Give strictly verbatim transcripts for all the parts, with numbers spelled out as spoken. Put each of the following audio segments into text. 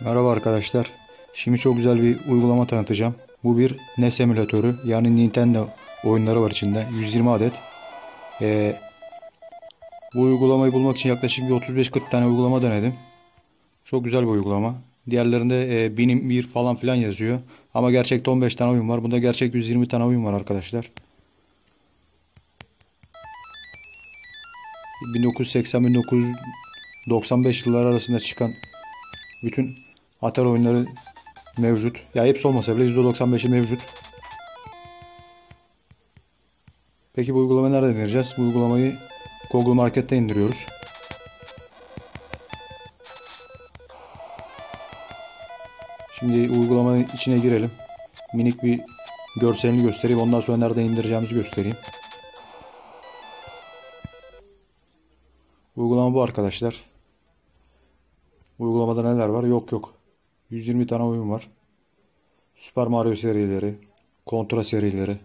Merhaba arkadaşlar. Şimdi çok güzel bir uygulama tanıtacağım. Bu bir N E S emülatörü. Yani Nintendo oyunları var içinde. yüz yirmi adet. Ee, bu uygulamayı bulmak için yaklaşık bir otuz beş kırk tane uygulama denedim. Çok güzel bir uygulama. Diğerlerinde e, bin bir falan filan yazıyor. Ama gerçekte on beş tane oyun var. Bunda gerçek yüz yirmi tane oyun var arkadaşlar. bin dokuz yüz seksen bin dokuz yüz doksan beş yılları arasında çıkan bütün Atari oyunları mevcut. Ya hepsi olmasa bile yüzde doksan beşi mevcut. Peki bu uygulamayı nerede indireceğiz? Bu uygulamayı Google Market'te indiriyoruz. Şimdi uygulamanın içine girelim. Minik bir görselini göstereyim. Ondan sonra nerede indireceğimizi göstereyim. Uygulama bu arkadaşlar. Uygulamada neler var? Yok yok. yüz yirmi tane oyun var. Super Mario serileri, Contra serileri,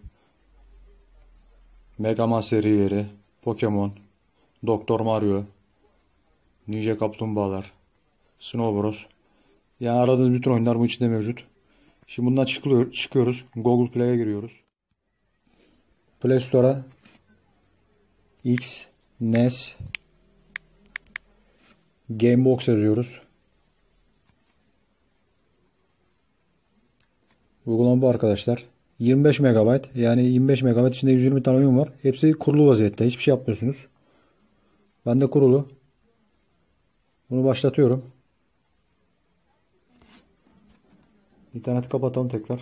Mega Man serileri, Pokemon, Doktor Mario, Ninja Kaplumbağalar, Snow Bros. Yani aradığınız bütün oyunlar bu içinde mevcut. Şimdi bundan çıkılıyor, çıkıyoruz. Google Play'e giriyoruz. Play Store'a X, N E S, Gamebox yazıyoruz. Uygulama bu arkadaşlar. yirmi beş megabayt, yani yirmi beş megabayt içinde yüz yirmi tane oyun var. Hepsi kurulu vaziyette. Hiçbir şey yapmıyorsunuz. Ben de kurulu. Bunu başlatıyorum. İnterneti kapatalım tekrar.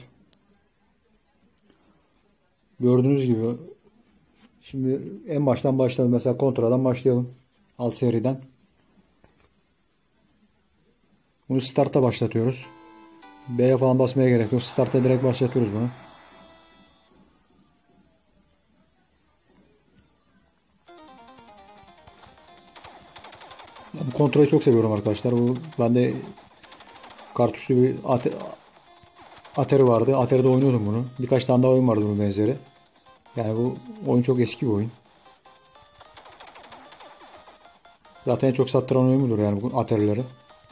Gördüğünüz gibi şimdi en baştan başlayalım. Mesela Contra'dan başlayalım. Alt seriden. Bunu Start'a başlatıyoruz. B'ye falan basmaya gerek yok. Start'a direkt başlatıyoruz bunu. Bu Contra'yı çok seviyorum arkadaşlar. Bu bende kartuşlu bir Atari vardı. Atari'de oynuyordum bunu. Birkaç tane daha oyun vardı bunun benzeri. Yani bu oyun çok eski bir oyun. Zaten en çok sattıran oyun budur yani bu Atari'leri.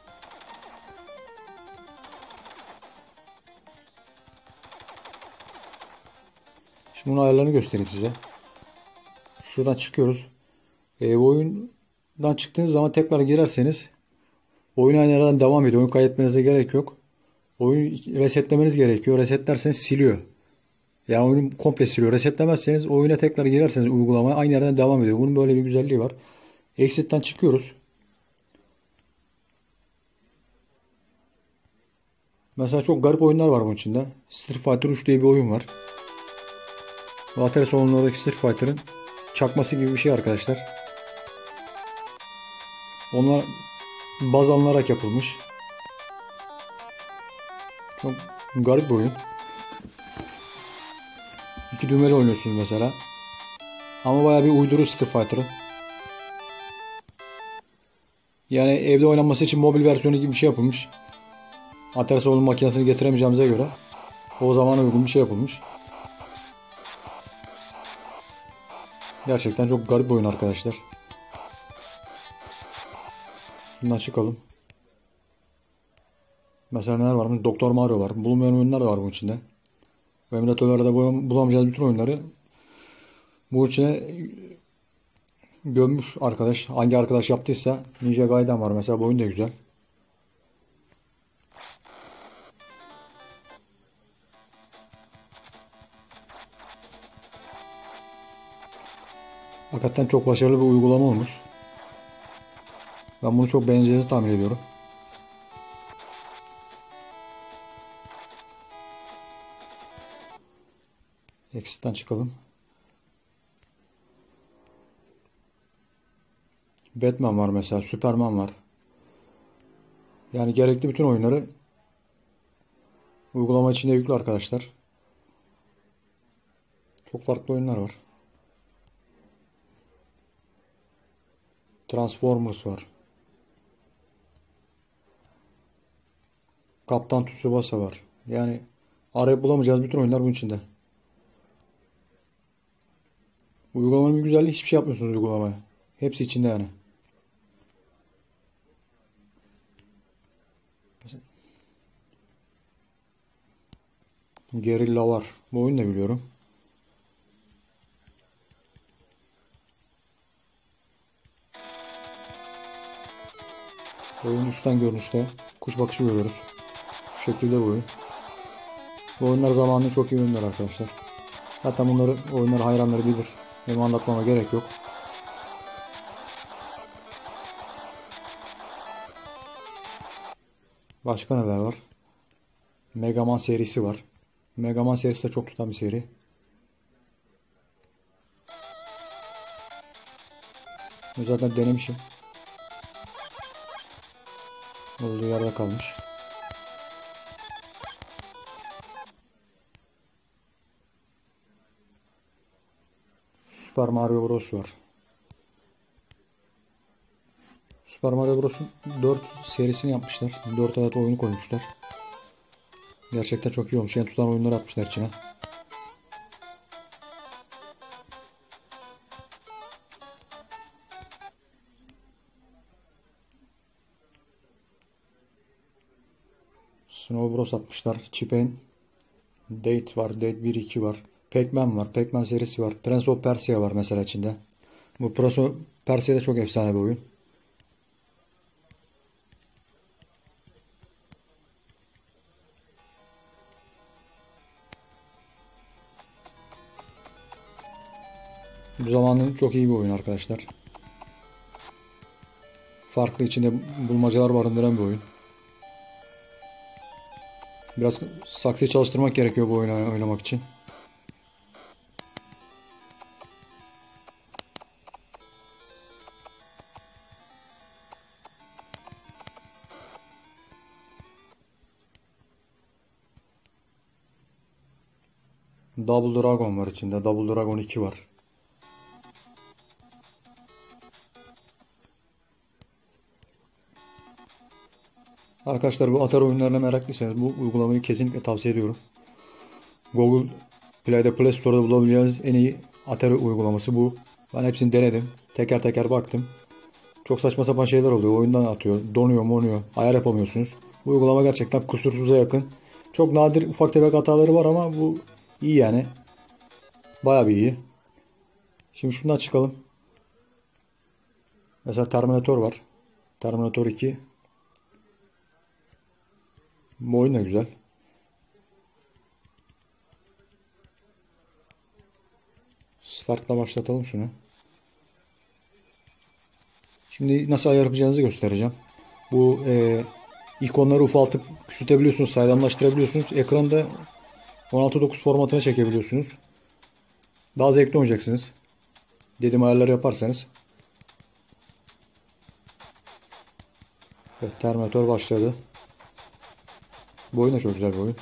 Şimdi bunun ayarlarını göstereyim size. Şuradan çıkıyoruz. E, bu oyundan çıktığınız zaman tekrar girerseniz oyun aynı yerden devam ediyor. Oyun kaydetmenize gerek yok. Oyunu resetlemeniz gerekiyor. Resetlerseniz siliyor. Yani oyunu komple siliyor. Resetlemezseniz oyuna tekrar girerseniz uygulamaya aynı yerden devam ediyor. Bunun böyle bir güzelliği var. Exit'ten çıkıyoruz. Mesela çok garip oyunlar var bunun içinde. Street Fighter üç diye bir oyun var. Bu Atari salonlarındaki Street Fighter'ın çakması gibi bir şey arkadaşlar. Onlar baz alınarak yapılmış. Çok garip bir oyun. İki düğmeli oynuyorsunuz mesela. Ama bayağı bir uyduru Street Fighter'ı. Yani evde oynanması için mobil versiyonu gibi bir şey yapılmış. Atari salonu makinesini getiremeyeceğimize göre o zamana uygun bir şey yapılmış. Gerçekten çok garip bir oyun arkadaşlar. Şundan çıkalım. Mesela neler var? Doktor Mario var. Bulunmayan oyunlar da var bunun içinde. Bu emülatörlerde bulamayacağız bütün oyunları bu içine gömmüş arkadaş. Hangi arkadaş yaptıysa Ninja Gaiden var mesela. Bu oyun da güzel. Hakikaten çok başarılı bir uygulama olmuş. Ben bunu çok beğeneceğinizi tahmin ediyorum. Exit'ten çıkalım. Batman var mesela. Superman var. Yani gerekli bütün oyunları uygulama içinde yüklü arkadaşlar. Çok farklı oyunlar var. Transformers var. Kaptan Tsubasa var. Yani arayıp bulamayacağız bütün oyunlar bunun içinde. Uygulamanın bir güzelliği, hiçbir şey yapmıyorsunuz uygulamaya. Hepsi içinde yani. Gerilla var. Bu oyunu da biliyorum. Oyun üstten görünüşte. Kuş bakışı görüyoruz. Şu şekilde bu oyun. Bu oyunlar zamanında çok iyi oyunlar arkadaşlar. Zaten bunları oyunları hayranları bilir. Benim anlatmama gerek yok. Başka neler var? Mega Man serisi var. Mega Man serisi de çok tutan bir seri. Bu zaten denemişim. Olduğu yerde kalmış. Super Mario Bros var. Super Mario Bros'un dört serisini yapmışlar. dört adet oyunu koymuşlar. Gerçekten çok iyi olmuş. En tutan oyunları atmışlar içine. Snow Bros atmışlar. Chip and Date var. Date bir iki var. Pac-Man var. Pac-Man serisi var. Prince of Persia var mesela içinde. Bu Prince of Persia de çok efsane bir oyun. Bu zamanın çok iyi bir oyun arkadaşlar. Farklı içinde bulmacalar barındıran bir oyun. Biraz saksıyı çalıştırmak gerekiyor bu oyunu oynamak için. Double Dragon var içinde. Double Dragon iki var. Arkadaşlar bu Atari oyunlarına meraklıysanız bu uygulamayı kesinlikle tavsiye ediyorum. Google Play'de, Play Store'da bulabileceğiniz en iyi Atari uygulaması bu. Ben hepsini denedim. Teker teker baktım. Çok saçma sapan şeyler oluyor. Oyundan atıyor. Donuyor, monuyor. Ayar yapamıyorsunuz. Bu uygulama gerçekten kusursuza yakın. Çok nadir ufak tefek hataları var ama bu iyi yani. Bayağı bir iyi. Şimdi şundan çıkalım. Mesela Terminator var. Terminator iki. Bu oyun da güzel. Startla başlatalım şunu. Şimdi nasıl ayar yapacağınızı göstereceğim. Bu e, ikonları ufaltıp küçültebiliyorsunuz, saydamlaştırabiliyorsunuz. Ekranda on altı dokuz formatına çekebiliyorsunuz. Daha zevkli oynayacaksınız. Dediğim ayarları yaparsanız. Evet, Terminator başladı. Bu oyun da çok güzel bir oyun.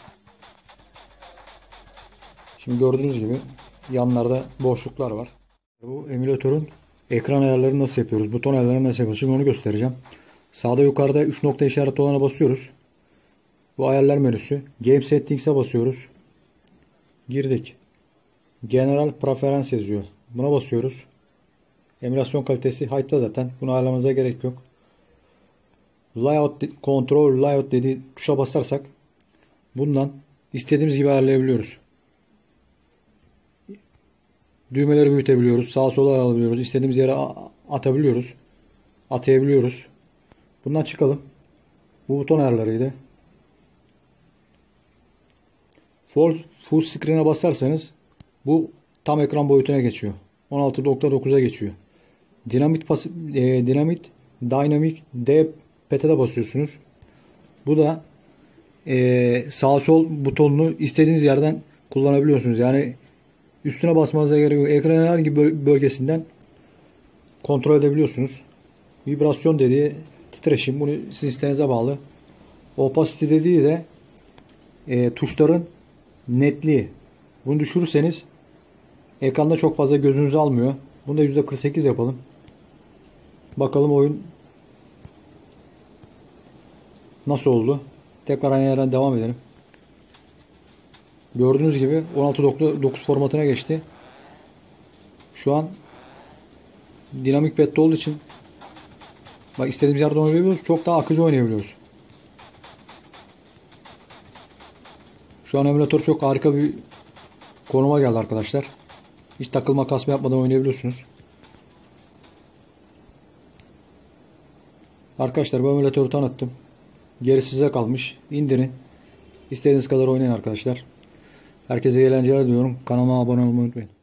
Şimdi gördüğünüz gibi yanlarda boşluklar var. Bu emülatörün ekran ayarlarını nasıl yapıyoruz? Buton ayarlarını nasıl yapıyoruz? Şimdi onu göstereceğim. Sağda yukarıda üç nokta işareti olana basıyoruz. Bu ayarlar menüsü. Game Settings'e basıyoruz. Girdik. General Preference yazıyor. Buna basıyoruz. Emülasyon kalitesi High'ta zaten. Bunu ayarlamanıza gerek yok. Layout Control Layout dediği tuşa basarsak bundan istediğimiz gibi ayarlayabiliyoruz. Düğmeleri büyütebiliyoruz. Sağa sola alabiliyoruz. İstediğimiz yere atabiliyoruz. Atayabiliyoruz. Bundan çıkalım. Bu buton ayarlarıydı. Full, full screen'e basarsanız bu tam ekran boyutuna geçiyor. on altı nokta dokuza geçiyor. Dinamik pas, e, dinamik Dynamic D P T'de basıyorsunuz. Bu da e, sağ sol butonunu istediğiniz yerden kullanabiliyorsunuz. Yani üstüne basmanıza gerek yok. Ekranın herhangi bir bölgesinden kontrol edebiliyorsunuz. Vibrasyon dediği titreşim. Bunu siz isteğinize bağlı. Opacity dediği de e, tuşların netliği. Bunu düşürürseniz ekranda çok fazla gözünüzü almıyor. Bunu da yüzde kırk sekiz yapalım. Bakalım oyun nasıl oldu. Tekrar aynı yerden devam edelim. Gördüğünüz gibi on altı nokta dokuz formatına geçti. Şu an dinamik pad'de olduğu için bak istediğimiz yerde oynayabiliyoruz. Çok daha akıcı oynayabiliyoruz. Şu Şu an emülatör çok harika bir konuma geldi arkadaşlar. Hiç takılma kasma yapmadan oynayabiliyorsunuz. Arkadaşlar bu emülatörü tanıttım. Geri size kalmış. İndirin. İstediğiniz kadar oynayın arkadaşlar. Herkese eğlenceler diliyorum. Kanalıma abone olmayı unutmayın.